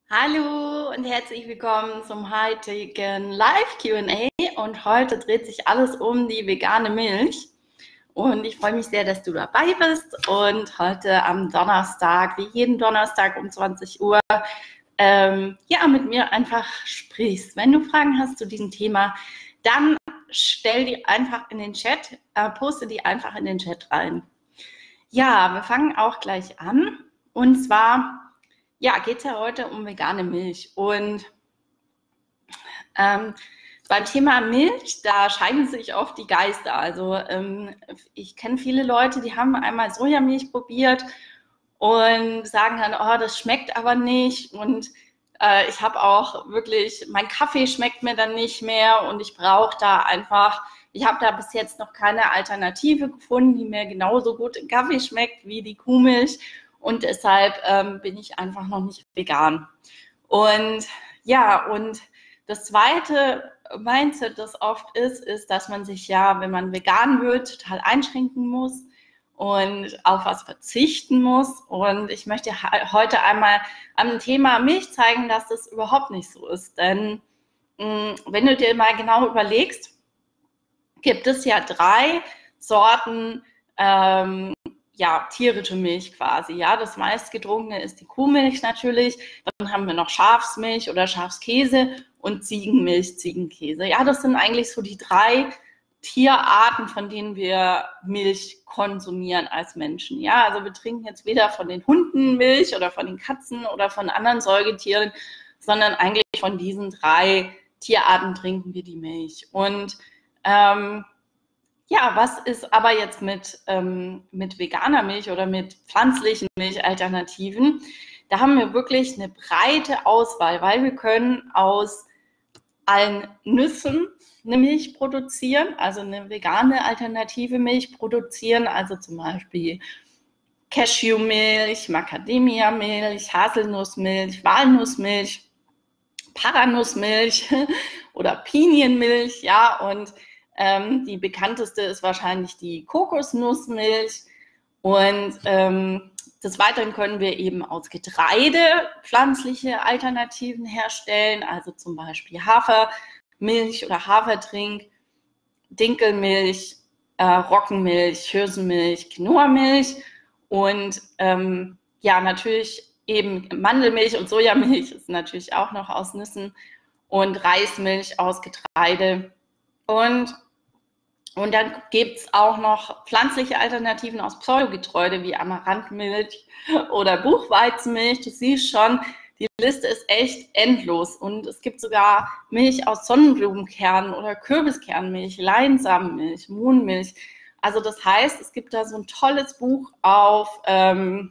Hallo und herzlich willkommen zum heutigen Live-Q&A und heute dreht sich alles um die vegane Milch und ich freue mich sehr, dass du dabei bist und heute am Donnerstag, wie jeden Donnerstag um 20 Uhr, mit mir einfach sprichst. Wenn du Fragen hast zu diesem Thema, dann stell die einfach in den Chat, poste die einfach in den Chat rein. Ja, wir fangen auch gleich an und zwar geht es ja heute um vegane Milch. Und beim Thema Milch, da scheiden sich oft die Geister. Also ich kenne viele Leute, die haben einmal Sojamilch probiert und sagen dann, oh, das schmeckt aber nicht. Und ich habe auch wirklich, mein Kaffee schmeckt mir dann nicht mehr und ich brauche da einfach, ich habe da bis jetzt noch keine Alternative gefunden, die mir genauso gut im Kaffee schmeckt wie die Kuhmilch. Und deshalb bin ich einfach noch nicht vegan. Und und das zweite Mindset, das oft ist, dass man sich wenn man vegan wird, total einschränken muss und auf was verzichten muss. Und ich möchte heute einmal am Thema Milch zeigen, dass das überhaupt nicht so ist. Denn wenn du dir mal genau überlegst, gibt es ja 3 Sorten tierische Milch quasi. Ja, das meistgetrunkene ist die Kuhmilch natürlich. Dann haben wir noch Schafsmilch oder Schafskäse und Ziegenmilch, Ziegenkäse. Ja, das sind eigentlich so die 3 Tierarten, von denen wir Milch konsumieren als Menschen. Ja, also wir trinken jetzt weder von den Hunden Milch oder von den Katzen oder von anderen Säugetieren, sondern eigentlich von diesen 3 Tierarten trinken wir die Milch. Und was ist aber jetzt mit veganer Milch oder mit pflanzlichen Milchalternativen? Da haben wir wirklich eine breite Auswahl, weil wir können aus allen Nüssen eine Milch produzieren, also eine vegane alternative Milch produzieren, also zum Beispiel Cashewmilch, Macadamia-Milch, Haselnussmilch, Walnussmilch, Paranussmilch oder Pinienmilch, ja, und die bekannteste ist wahrscheinlich die Kokosnussmilch. Und des Weiteren können wir eben aus Getreide pflanzliche Alternativen herstellen, also zum Beispiel Hafermilch oder Hafertrink, Dinkelmilch, Roggenmilch, Hirsenmilch, Quinoa-Milch und natürlich eben Mandelmilch und Sojamilch ist natürlich auch noch aus Nüssen und Reismilch aus Getreide. Und dann gibt es auch noch pflanzliche Alternativen aus Pseudogetreide wie Amaranthmilch oder Buchweizenmilch. Du siehst schon, die Liste ist echt endlos. Und es gibt sogar Milch aus Sonnenblumenkernen oder Kürbiskernmilch, Leinsamenmilch, Mohnmilch. Also das heißt, es gibt da so ein tolles Buch auf, also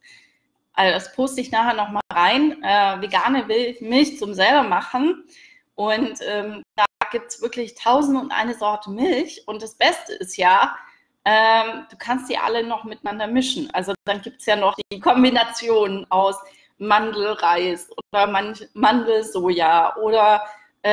das poste ich nachher nochmal rein, vegane Milch zum selber machen. Und da gibt es wirklich 1001 Sorte Milch und das Beste ist du kannst die alle noch miteinander mischen. Also dann gibt es ja noch die Kombination aus Mandelreis oder Mandelsoja oder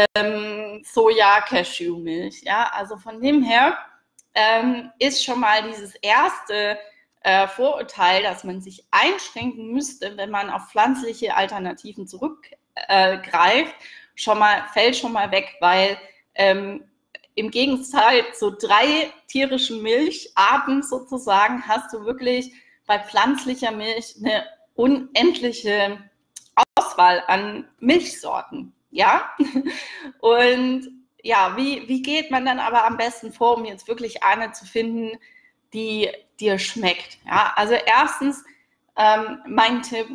Soja-Cashew-Milch. Ja, also von dem her ist schon mal dieses erste Vorurteil, dass man sich einschränken müsste, wenn man auf pflanzliche Alternativen zurückgreift, fällt schon mal weg, weil im Gegenteil zu 3 tierischen Milcharten sozusagen hast du wirklich bei pflanzlicher Milch eine unendliche Auswahl an Milchsorten. Ja? Und wie geht man dann aber am besten vor, um jetzt wirklich eine zu finden, die dir schmeckt? Ja? Also erstens, mein Tipp,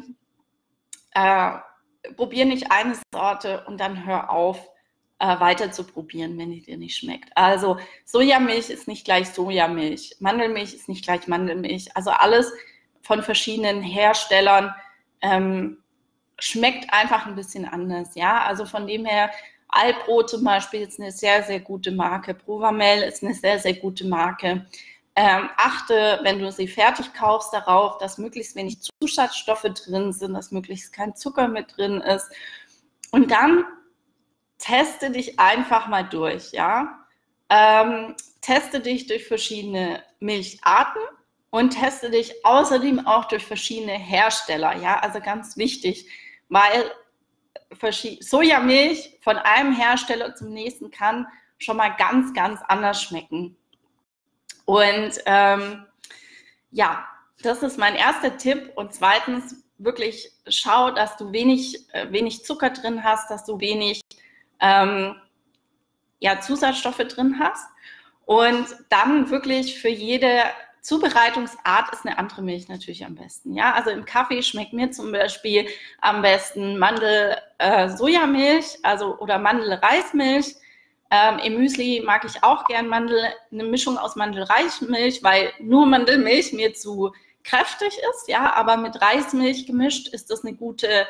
probier nicht eine Sorte und dann hör auf, weiter zu probieren, wenn die dir nicht schmeckt. Also Sojamilch ist nicht gleich Sojamilch, Mandelmilch ist nicht gleich Mandelmilch. Also alles von verschiedenen Herstellern schmeckt einfach ein bisschen anders. Ja, also von dem her, Alpro zum Beispiel ist eine sehr, sehr gute Marke. Provamel ist eine sehr, sehr gute Marke. Achte, wenn du sie fertig kaufst, darauf, dass möglichst wenig Zusatzstoffe drin sind, dass möglichst kein Zucker mit drin ist. Und dann teste dich einfach mal durch, ja. Teste dich durch verschiedene Milcharten und teste dich außerdem auch durch verschiedene Hersteller, ja. Also ganz wichtig, weil Sojamilch von einem Hersteller zum nächsten kann schon mal ganz, ganz anders schmecken. Und ja, das ist mein erster Tipp. Und zweitens, wirklich schau, dass du wenig Zucker drin hast, dass du wenig Zusatzstoffe drin hast. Und dann wirklich für jede Zubereitungsart ist eine andere Milch natürlich am besten. Ja, also im Kaffee schmeckt mir zum Beispiel am besten Mandel-Sojamilch, oder Mandel-Reismilch. Im Müsli mag ich auch gern eine Mischung aus Mandel-Reismilch, weil nur Mandelmilch mir zu kräftig ist. Ja, aber mit Reismilch gemischt ist das eine gute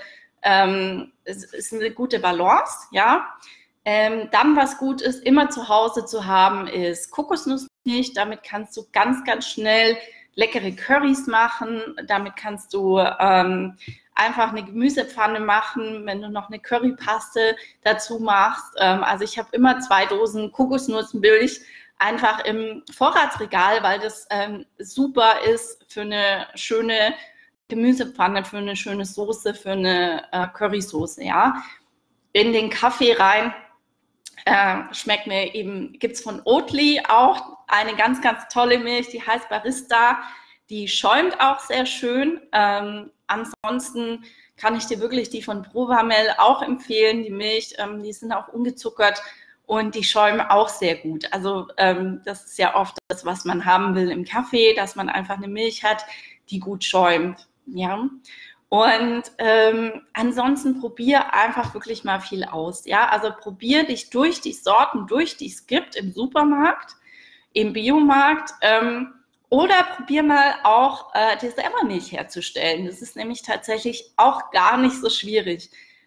Balance. Ja. Dann, was gut ist, immer zu Hause zu haben, ist Kokosnussmilch. Damit kannst du ganz, ganz schnell leckere Currys machen. Damit kannst du einfach eine Gemüsepfanne machen, wenn du noch eine Currypaste dazu machst. Also ich habe immer 2 Dosen Kokosnussmilch einfach im Vorratsregal, weil das super ist für eine schöne Gemüsepfanne, für eine schöne Soße, für eine Currysoße. Ja. In den Kaffee rein schmeckt mir eben, gibt es von Oatly auch eine ganz, ganz tolle Milch, die heißt Barista. Die schäumt auch sehr schön. Ansonsten kann ich dir wirklich die von Provamel auch empfehlen, die Milch. Die sind auch ungezuckert und die schäumen auch sehr gut. Also das ist ja oft das, was man haben will im Kaffee, dass man einfach eine Milch hat, die gut schäumt. Ja. Und ansonsten probier einfach wirklich mal viel aus. Ja? Also probier dich durch die Sorten, die es gibt im Supermarkt, im Biomarkt, oder probier mal auch dir selber Milch herzustellen. Das ist nämlich tatsächlich auch gar nicht so schwierig.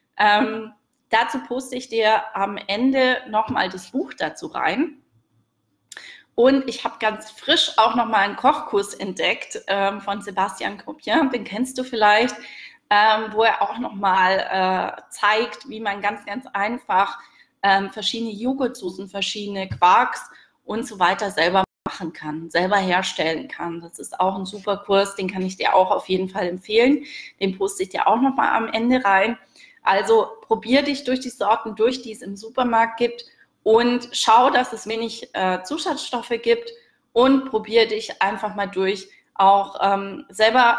Dazu poste ich dir am Ende nochmal das Buch dazu rein. Und ich habe ganz frisch auch nochmal einen Kochkurs entdeckt von Sebastian Kopje, den kennst du vielleicht, wo er auch nochmal zeigt, wie man ganz, ganz einfach verschiedene Joghurtsoßen, verschiedene Quarks und so weiter selber machen kann, selber herstellen kann. Das ist auch ein super Kurs, den kann ich dir auch auf jeden Fall empfehlen. Den poste ich dir auch nochmal am Ende rein. Also probier dich durch die Sorten durch, die es im Supermarkt gibt, und schau, dass es wenig Zusatzstoffe gibt, und probier dich einfach mal durch, auch selber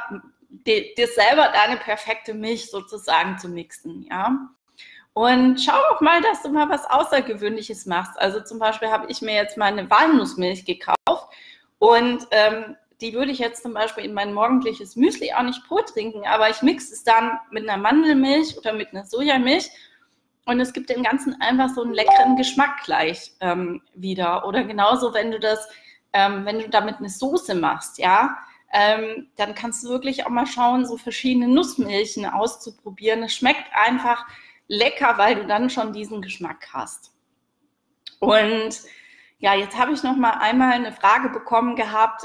deine perfekte Milch sozusagen zu mixen, ja. Und schau auch mal, dass du mal was Außergewöhnliches machst. Also zum Beispiel habe ich mir jetzt mal eine Walnussmilch gekauft, und die würde ich jetzt zum Beispiel in mein morgendliches Müsli auch nicht pur trinken, aber ich mixe es dann mit einer Mandelmilch oder mit einer Sojamilch. Und es gibt dem Ganzen einfach so einen leckeren Geschmack gleich wieder. Oder genauso, wenn du damit eine Soße machst, ja, dann kannst du wirklich auch mal schauen, so verschiedene Nussmilchen auszuprobieren. Es schmeckt einfach lecker, weil du dann schon diesen Geschmack hast. Und ja, jetzt habe ich noch mal einmal eine Frage bekommen gehabt.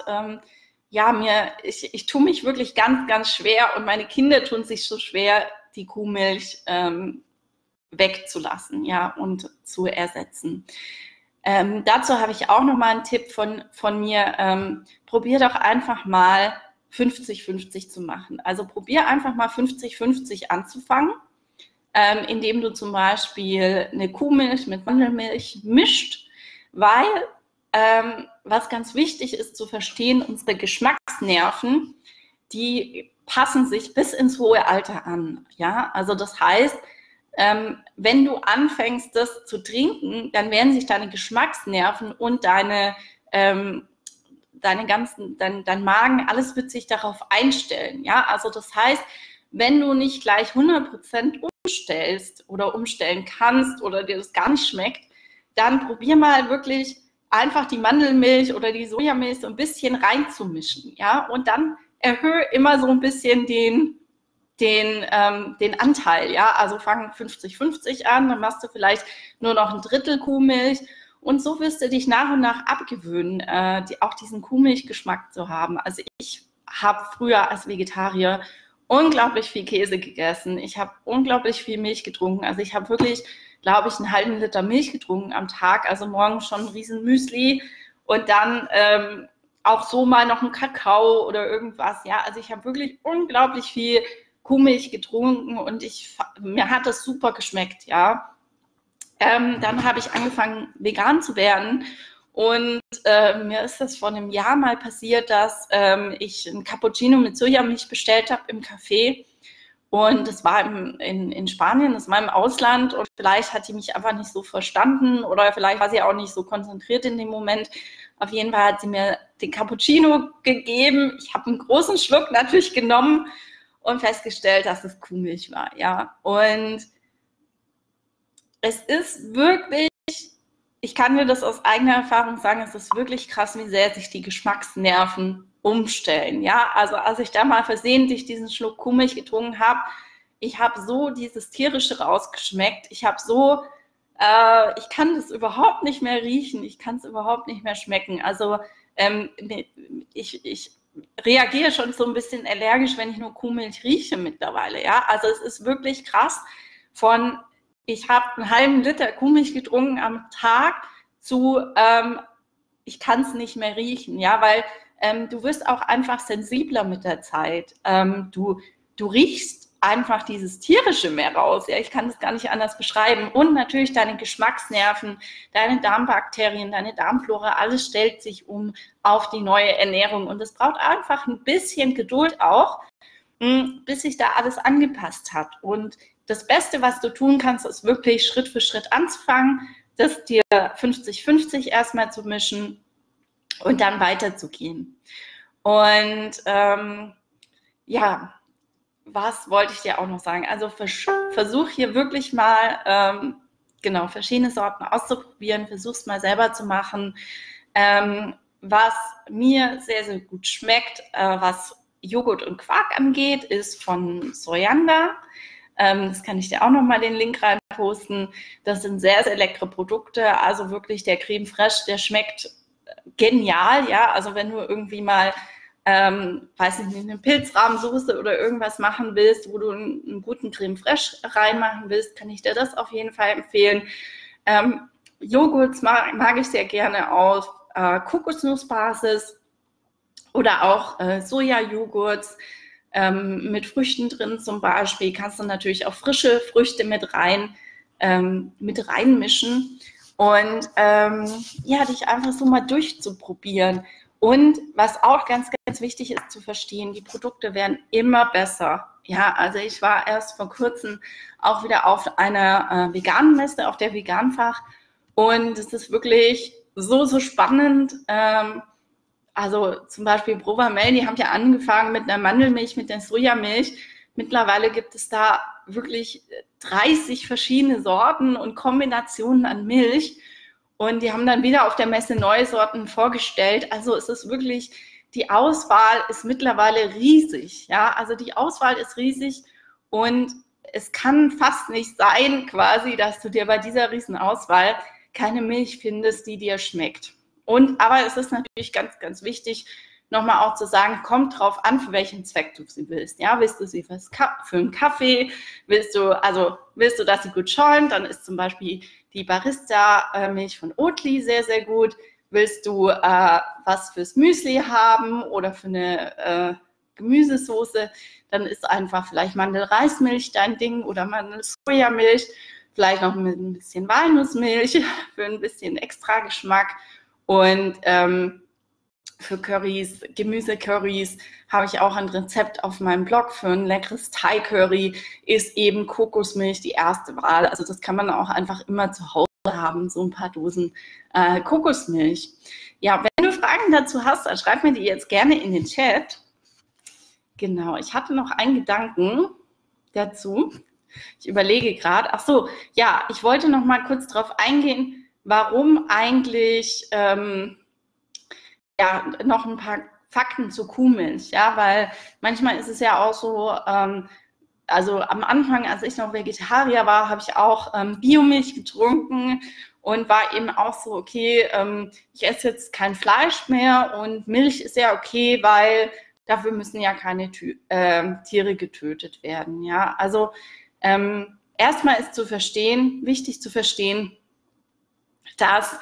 Ich tue mich wirklich ganz, ganz schwer, und meine Kinder tun sich so schwer, die Kuhmilch wegzulassen, ja, und zu ersetzen. Dazu habe ich auch noch mal einen Tipp von mir. Probier doch einfach mal 50-50 zu machen. Also probier einfach mal 50-50 anzufangen, indem du zum Beispiel eine Kuhmilch mit Mandelmilch mischt, weil was ganz wichtig ist zu verstehen, unsere Geschmacksnerven, die passen sich bis ins hohe Alter an. Ja, also das heißt, wenn du anfängst, das zu trinken, dann werden sich deine Geschmacksnerven und dein Magen, alles wird sich darauf einstellen. Ja, also das heißt, wenn du nicht gleich 100% umstellst oder umstellen kannst oder dir das gar nicht schmeckt, dann probier mal wirklich einfach die Mandelmilch oder die Sojamilch so ein bisschen reinzumischen. Ja, und dann erhöhe immer so ein bisschen den Anteil, ja, also fang 50-50 an, dann machst du vielleicht nur noch ein Drittel Kuhmilch, und so wirst du dich nach und nach abgewöhnen, auch diesen Kuhmilchgeschmack zu haben. Also ich habe früher als Vegetarier unglaublich viel Käse gegessen, ich habe unglaublich viel Milch getrunken, also ich habe wirklich, glaube ich, einen halben Liter Milch getrunken am Tag, also morgens schon ein riesen Müsli und dann auch so mal noch einen Kakao oder irgendwas, ja, also ich habe wirklich unglaublich viel Kuhmilch getrunken und mir hat das super geschmeckt, ja. Dann habe ich angefangen, vegan zu werden und mir ist das vor einem Jahr mal passiert, dass ich ein Cappuccino mit Sojamilch bestellt habe im Café. Und das war in Spanien, das war im Ausland und vielleicht hat die mich einfach nicht so verstanden oder vielleicht war sie auch nicht so konzentriert in dem Moment. Auf jeden Fall hat sie mir den Cappuccino gegeben. Ich habe einen großen Schluck natürlich genommen und festgestellt, dass es Kuhmilch war, ja. Und es ist wirklich, ich kann dir das aus eigener Erfahrung sagen, es ist wirklich krass, wie sehr sich die Geschmacksnerven umstellen, ja. Also als ich da mal versehentlich diesen Schluck Kuhmilch getrunken habe, ich habe so dieses Tierische rausgeschmeckt, ich kann das überhaupt nicht mehr riechen, ich kann es überhaupt nicht mehr schmecken. Also ich reagiere schon so ein bisschen allergisch, wenn ich nur Kuhmilch rieche mittlerweile, ja. Also es ist wirklich krass ich habe einen halben Liter Kuhmilch getrunken am Tag zu, ich kann es nicht mehr riechen, ja, weil du wirst auch einfach sensibler mit der Zeit. Du riechst einfach dieses Tierische mehr raus, ja, ich kann das gar nicht anders beschreiben. Und natürlich deine Geschmacksnerven, deine Darmbakterien, deine Darmflora, alles stellt sich um auf die neue Ernährung. Und es braucht einfach ein bisschen Geduld auch, bis sich da alles angepasst hat. Und das Beste, was du tun kannst, ist wirklich Schritt für Schritt anzufangen, das dir 50-50 erstmal zu mischen und dann weiterzugehen. Und ja, was wollte ich dir auch noch sagen? Also versuch hier wirklich mal verschiedene Sorten auszuprobieren, versuch es mal selber zu machen. Was mir sehr, sehr gut schmeckt, was Joghurt und Quark angeht, ist von Sojanda. Das kann ich dir auch nochmal den Link rein posten. Das sind sehr, sehr leckere Produkte. Also wirklich der Creme Fraiche, der schmeckt genial. Ja, also wenn du irgendwie mal, weiß ich nicht, eine Pilzrahmsoße oder irgendwas machen willst, wo du einen guten Creme Fraiche reinmachen willst, kann ich dir das auf jeden Fall empfehlen. Joghurts mag ich sehr gerne auf Kokosnussbasis oder auch Sojajoghurts. Mit Früchten drin zum Beispiel, kannst du natürlich auch frische Früchte mit reinmischen und dich einfach so mal durchzuprobieren. Und was auch ganz, ganz wichtig ist zu verstehen, die Produkte werden immer besser. Ja, also ich war erst vor kurzem auch wieder auf einer veganen Messe, auf der Veganfach und es ist wirklich so, so spannend. Also zum Beispiel Provamel, die haben ja angefangen mit einer Mandelmilch, mit der Sojamilch. Mittlerweile gibt es da wirklich 30 verschiedene Sorten und Kombinationen an Milch. Und die haben dann wieder auf der Messe neue Sorten vorgestellt. Also es ist wirklich, die Auswahl ist mittlerweile riesig. Ja, also die Auswahl ist riesig und es kann fast nicht sein, quasi, dass du dir bei dieser riesen Auswahl keine Milch findest, die dir schmeckt. Aber es ist natürlich ganz, ganz wichtig, nochmal auch zu sagen, kommt drauf an, für welchen Zweck du sie willst. Ja, willst du sie für einen Kaffee? Willst du, dass sie gut schäumt? Dann ist zum Beispiel die Barista-Milch von Oatly sehr, sehr gut. Willst du was fürs Müsli haben oder für eine Gemüsesoße? Dann ist einfach vielleicht Mandel-Reismilch dein Ding oder Mandel-Sojamilch. Vielleicht noch mit ein bisschen Walnussmilch für ein bisschen extra Geschmack. Und für Currys, Gemüsecurrys, habe ich auch ein Rezept auf meinem Blog für ein leckeres Thai-Curry, ist eben Kokosmilch die erste Wahl. Also das kann man auch einfach immer zu Hause haben, so ein paar Dosen Kokosmilch. Ja, wenn du Fragen dazu hast, dann schreib mir die jetzt gerne in den Chat. Genau, ich hatte noch einen Gedanken dazu. Ich überlege gerade, ach so, ja, ich wollte noch mal kurz darauf eingehen, warum eigentlich noch ein paar Fakten zu Kuhmilch, ja, weil manchmal ist es ja auch so, also am Anfang, als ich noch Vegetarier war, habe ich auch Biomilch getrunken und war eben auch so, okay, ich esse jetzt kein Fleisch mehr und Milch ist ja okay, weil dafür müssen ja keine Tiere getötet werden, ja, also erstmal ist wichtig zu verstehen, dass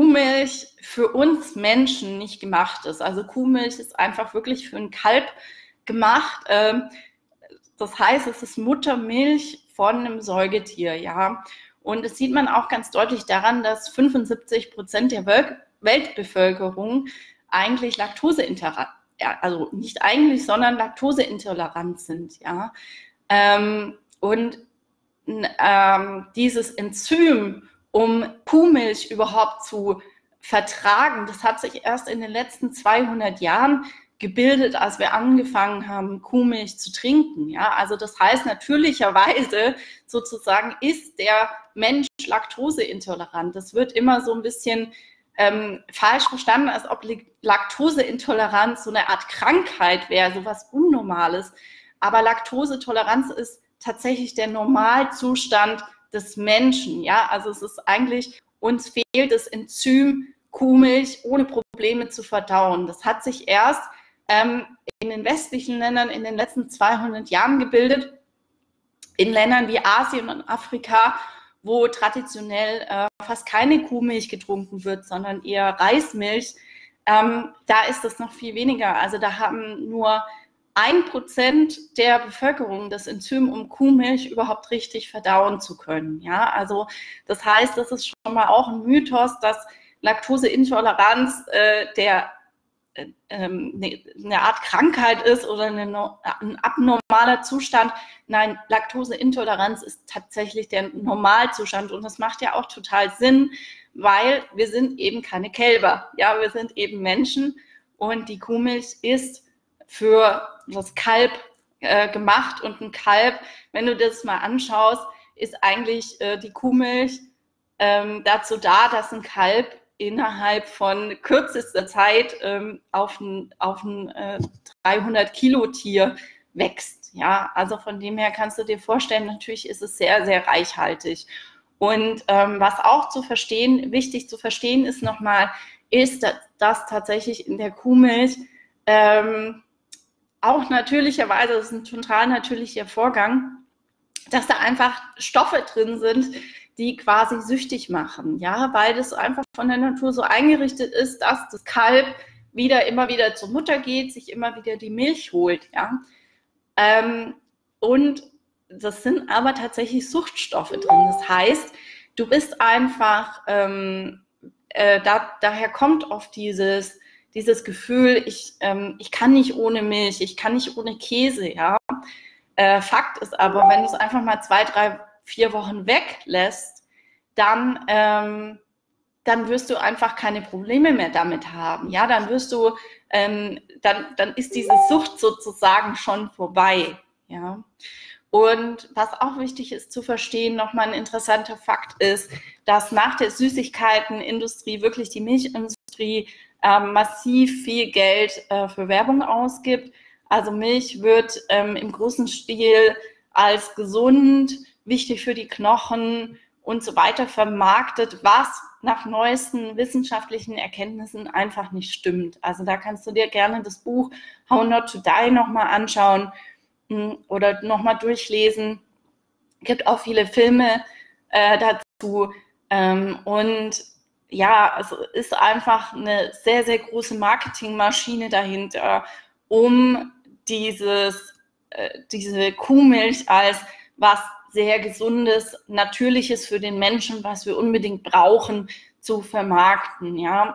Kuhmilch für uns Menschen nicht gemacht ist. Also Kuhmilch ist einfach wirklich für ein Kalb gemacht. Das heißt, es ist Muttermilch von einem Säugetier, ja. Und das sieht man auch ganz deutlich daran, dass 75% der Weltbevölkerung eigentlich laktoseintolerant, ja, also nicht eigentlich, sondern laktoseintolerant sind, ja. Und dieses Enzym, um Kuhmilch überhaupt zu vertragen, das hat sich erst in den letzten 200 Jahren gebildet, als wir angefangen haben, Kuhmilch zu trinken. Ja, also das heißt, natürlicherweise sozusagen ist der Mensch laktoseintolerant. Das wird immer so ein bisschen falsch verstanden, als ob Laktoseintoleranz so eine Art Krankheit wäre, so was Unnormales. Aber Laktosetoleranz ist tatsächlich der Normalzustand des Menschen. Ja, also es ist eigentlich, uns fehlt das Enzym Kuhmilch ohne Probleme zu verdauen. Das hat sich erst in den westlichen Ländern in den letzten 200 Jahren gebildet, in Ländern wie Asien und Afrika, wo traditionell fast keine Kuhmilch getrunken wird, sondern eher Reismilch. Da ist das noch viel weniger. Also da haben nur 1% der Bevölkerung das Enzym, um Kuhmilch überhaupt richtig verdauen zu können. Ja, also das heißt, das ist schon mal auch ein Mythos, dass Laktoseintoleranz eine Art Krankheit ist oder ein abnormaler Zustand. Nein, Laktoseintoleranz ist tatsächlich der Normalzustand und das macht ja auch total Sinn, weil wir sind eben keine Kälber. Ja, wir sind eben Menschen und die Kuhmilch ist für das Kalb gemacht und ein Kalb, wenn du das mal anschaust, ist eigentlich die Kuhmilch dazu da, dass ein Kalb innerhalb von kürzester Zeit auf ein 300-Kilo-Tier wächst. Ja, also von dem her kannst du dir vorstellen, natürlich ist es sehr, sehr reichhaltig. Und was auch wichtig zu verstehen ist nochmal, ist, dass tatsächlich in der Kuhmilch auch natürlicherweise, das ist ein total natürlicher Vorgang, dass da einfach Stoffe drin sind, die quasi süchtig machen, ja, weil das einfach von der Natur so eingerichtet ist, dass das Kalb immer wieder zur Mutter geht, sich immer wieder die Milch holt, ja. Und das sind aber tatsächlich Suchtstoffe drin. Das heißt, du bist einfach, daher kommt oft dieses Gefühl, ich kann nicht ohne Milch, ich kann nicht ohne Käse, ja. Fakt ist aber, wenn du es einfach mal 2, 3, 4 Wochen weglässt, dann wirst du einfach keine Probleme mehr damit haben. Ja, dann wirst du, dann ist diese Sucht sozusagen schon vorbei. Ja. Und was auch wichtig ist zu verstehen, nochmal ein interessanter Fakt ist, dass nach der Süßigkeitenindustrie wirklich die Milchindustrie massiv viel Geld für Werbung ausgibt. Also Milch wird im großen Stil als gesund, wichtig für die Knochen und so weiter vermarktet, was nach neuesten wissenschaftlichen Erkenntnissen einfach nicht stimmt. Also da kannst du dir gerne das Buch How Not to Die nochmal anschauen oder nochmal durchlesen. Es gibt auch viele Filme dazu und ja, also ist einfach eine sehr, sehr große Marketingmaschine dahinter, um diese Kuhmilch als was sehr Gesundes, Natürliches für den Menschen, was wir unbedingt brauchen, zu vermarkten. Ja?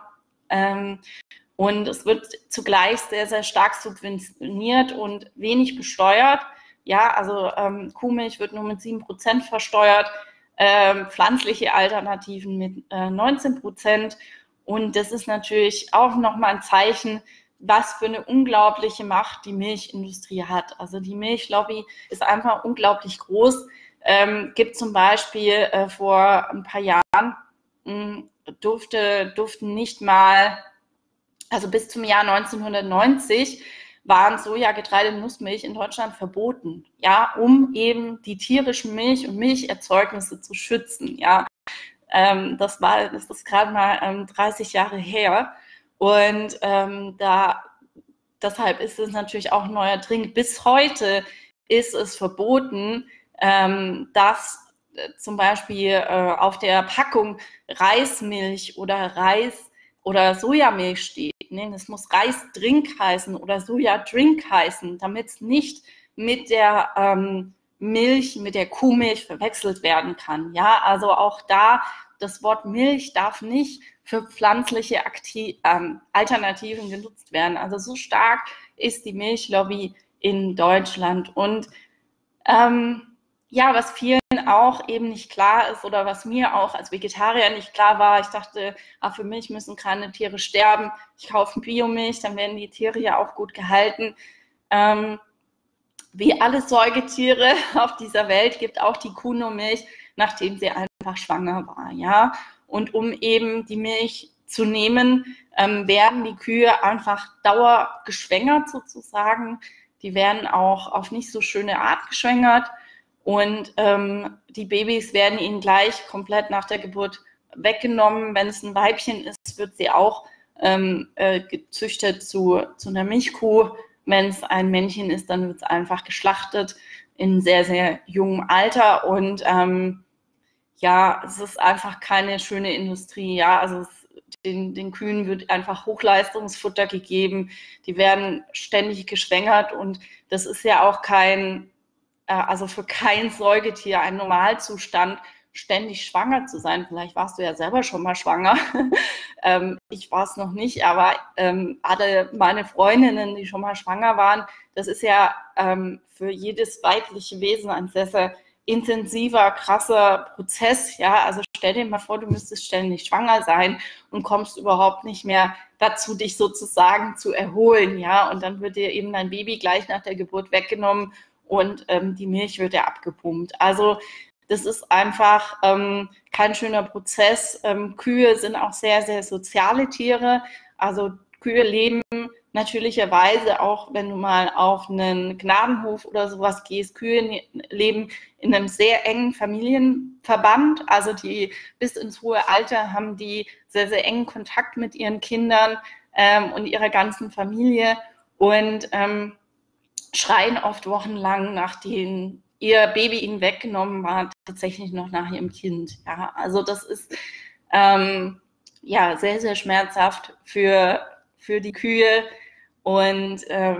Und es wird zugleich sehr, sehr stark subventioniert und wenig besteuert. Ja, also Kuhmilch wird nur mit 7% versteuert, pflanzliche Alternativen mit 19%. Und das ist natürlich auch nochmal ein Zeichen, was für eine unglaubliche Macht die Milchindustrie hat. Also die Milchlobby ist einfach unglaublich groß. Gibt zum Beispiel vor ein paar Jahren durften nicht mal, also bis zum Jahr 1990 waren Soja, Getreide, Nussmilch in Deutschland verboten, ja, um eben die tierischen Milch- und Milcherzeugnisse zu schützen, ja. Das ist gerade mal 30 Jahre her. Und deshalb ist es natürlich auch ein neuer Trend. Bis heute ist es verboten, dass zum Beispiel auf der Packung Reismilch oder Reis oder Sojamilch steht. nehmen. Es muss Reisdrink heißen oder Sojadrink heißen, damit es nicht mit der Milch, mit der Kuhmilch verwechselt werden kann. Ja, also auch da, das Wort Milch darf nicht für pflanzliche Alternativen genutzt werden. Also so stark ist die Milchlobby in Deutschland. Und ja, was vielen auch eben nicht klar ist oder was mir auch als Vegetarier nicht klar war, ich dachte, für Milch müssen keine Tiere sterben. Ich kaufe Biomilch, dann werden die Tiere ja auch gut gehalten. Wie alle Säugetiere auf dieser Welt gibt auch die Kuh nur Milch, nachdem sie einfach schwanger war. Ja? Und um eben die Milch zu nehmen, werden die Kühe einfach dauergeschwängert sozusagen. Die werden auch auf nicht so schöne Art geschwängert. Und die Babys werden ihnen gleich komplett nach der Geburt weggenommen. Wenn es ein Weibchen ist, wird sie auch gezüchtet zu einer Milchkuh. Wenn es ein Männchen ist, dann wird es einfach geschlachtet in sehr, sehr jungem Alter. Und ja, es ist einfach keine schöne Industrie. Ja, also den Kühen wird einfach Hochleistungsfutter gegeben. Die werden ständig geschwängert. Und das ist ja auch also für kein Säugetier ein Normalzustand, ständig schwanger zu sein. Vielleicht warst du ja selber schon mal schwanger. Ich war es noch nicht, aber alle meine Freundinnen, die schon mal schwanger waren, das ist ja für jedes weibliche Wesen ein sehr, sehr intensiver, krasser Prozess. Ja, also stell dir mal vor, du müsstest ständig schwanger sein und kommst überhaupt nicht mehr dazu, dich sozusagen zu erholen. Ja, und dann wird dir eben dein Baby gleich nach der Geburt weggenommen und die Milch wird ja abgepumpt. Also das ist einfach kein schöner Prozess. Kühe sind auch sehr, sehr soziale Tiere. Also Kühe leben natürlicherweise, auch wenn du mal auf einen Gnadenhof oder sowas gehst, Kühe leben in einem sehr engen Familienverband. Also die bis ins hohe Alter haben die sehr, sehr engen Kontakt mit ihren Kindern und ihrer ganzen Familie und schreien oft wochenlang, nachdem ihr Baby ihnen weggenommen war, tatsächlich noch nach ihrem Kind. Ja, also das ist ja sehr, sehr schmerzhaft für die Kühe und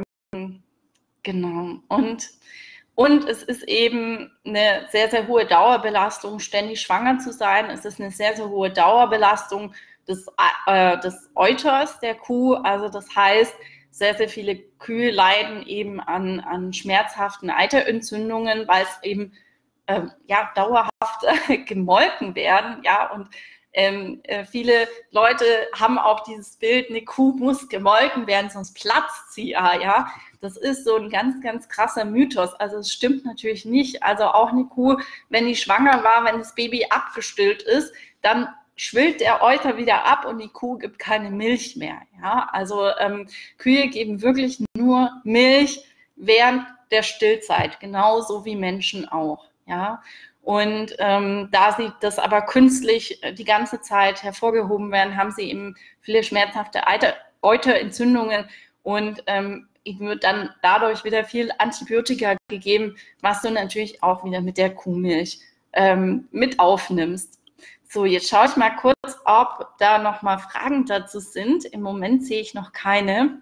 genau. Und es ist eben eine sehr, sehr hohe Dauerbelastung, ständig schwanger zu sein. Es ist eine sehr, sehr hohe Dauerbelastung des Euters der Kuh. Also das heißt, sehr, sehr viele Kühe leiden eben an schmerzhaften Eiterentzündungen, weil es eben ja, dauerhaft gemolken werden. Ja, und viele Leute haben auch dieses Bild, eine Kuh muss gemolken werden, sonst platzt sie ja. Ja, das ist so ein ganz, ganz krasser Mythos. Also es stimmt natürlich nicht. Also auch eine Kuh, wenn die schwanger war, wenn das Baby abgestillt ist, dann schwillt der Euter wieder ab und die Kuh gibt keine Milch mehr. Ja, also Kühe geben wirklich nur Milch während der Stillzeit, genauso wie Menschen auch. Ja, und da sie das aber künstlich die ganze Zeit hervorgehoben werden, haben sie eben viele schmerzhafte Euterentzündungen und ihnen wird dann dadurch wieder viel Antibiotika gegeben, was du natürlich auch wieder mit der Kuhmilch mit aufnimmst. So, jetzt schaue ich mal kurz, ob da noch mal Fragen dazu sind. Im Moment sehe ich noch keine.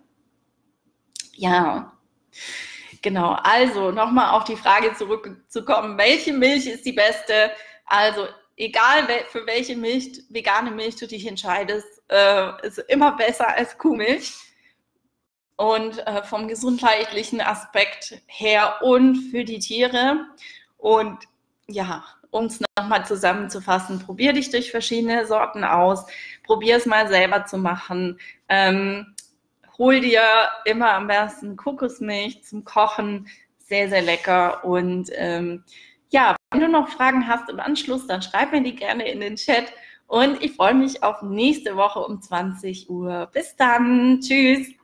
Ja, genau. Also nochmal auf die Frage zurückzukommen, welche Milch ist die beste? Also egal, für welche Milch, vegane Milch du dich entscheidest, ist immer besser als Kuhmilch. Und vom gesundheitlichen Aspekt her und für die Tiere. Und ja, um es nochmal zusammenzufassen, probier dich durch verschiedene Sorten aus, probier es mal selber zu machen, hol dir immer am besten Kokosmilch zum Kochen, sehr, sehr lecker und ja, wenn du noch Fragen hast im Anschluss, dann schreib mir die gerne in den Chat und ich freue mich auf nächste Woche um 20 Uhr. Bis dann, tschüss!